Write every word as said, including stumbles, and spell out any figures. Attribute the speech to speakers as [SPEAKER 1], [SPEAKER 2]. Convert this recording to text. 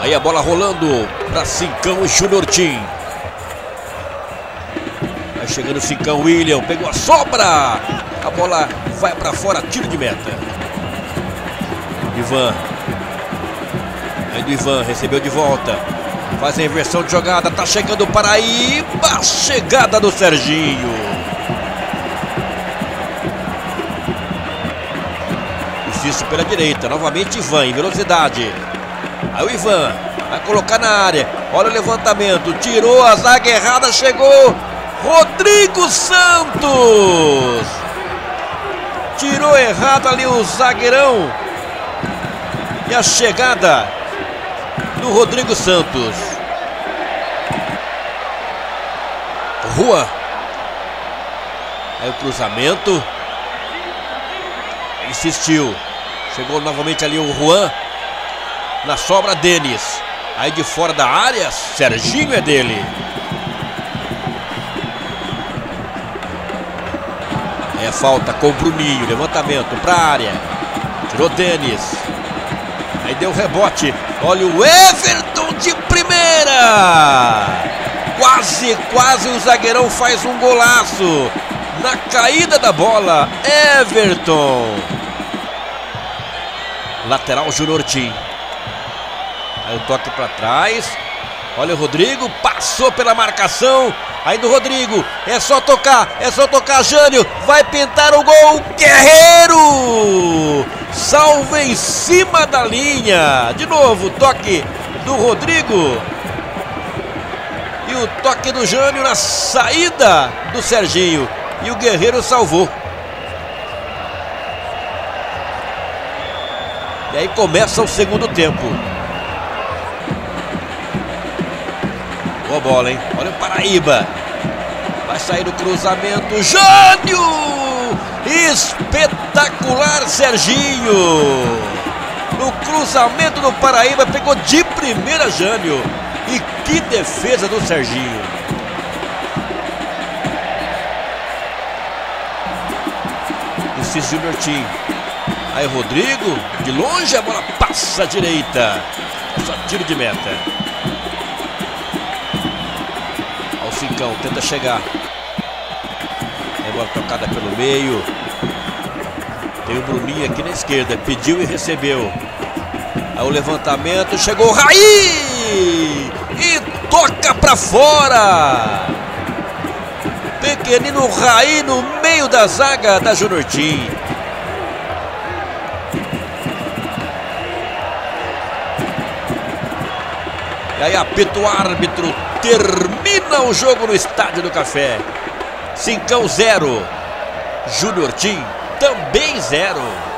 [SPEAKER 1] Aí a bola rolando para Cincão e Júnior Tim. Vai chegando o Cincão, William, pegou a sobra. A bola vai para fora, tiro de meta. Ivan. Aí do Ivan, recebeu de volta. Faz a inversão de jogada, tá chegando o Paraíba. Chegada do Serginho. Difícil pela direita, novamente Ivan em velocidade. Aí o Ivan vai colocar na área. Olha o levantamento, tirou a zaga errada, chegou Rodrigo Santos. Tirou errado ali o zagueirão. E a chegada do Rodrigo Santos. Rua. Aí o cruzamento. Insistiu. Chegou novamente ali o Juan. Na sobra, Denis. Aí de fora da área, Serginho é dele. É falta com o Bruninho. Levantamento para a área. Tirou Denis. Aí deu rebote. Olha o Everton de primeira. Quase, quase o zagueirão faz um golaço. Na caída da bola, Everton. Lateral, Júnior Tim. Aí o toque para trás. Olha o Rodrigo, passou pela marcação. Aí do Rodrigo, é só tocar, é só tocar, Jânio. Vai pintar o gol, Guerreiro. Salva em cima da linha. De novo, toque do Rodrigo. E o toque do Jânio na saída do Serginho. E o Guerreiro salvou. E aí começa o segundo tempo. Boa bola, hein? Olha o Paraíba. Vai sair o cruzamento. Jânio! Espetacular, Serginho. No cruzamento do Paraíba, pegou de primeira Jânio. E que defesa do Serginho. Insiste Júnior Tim. Aí Rodrigo, de longe a bola passa à direita. Só tiro de meta. Ao Cincão, tenta chegar. Aí bola tocada pelo meio. Tem o Bruninho aqui na esquerda, pediu e recebeu. Aí o levantamento, chegou o Raí! E toca pra fora! Pequenino Raí no meio da zaga da Júnior Tim. E aí apita o árbitro, termina o jogo no Estádio do Café. Cincão zero, Júnior Tim também zero.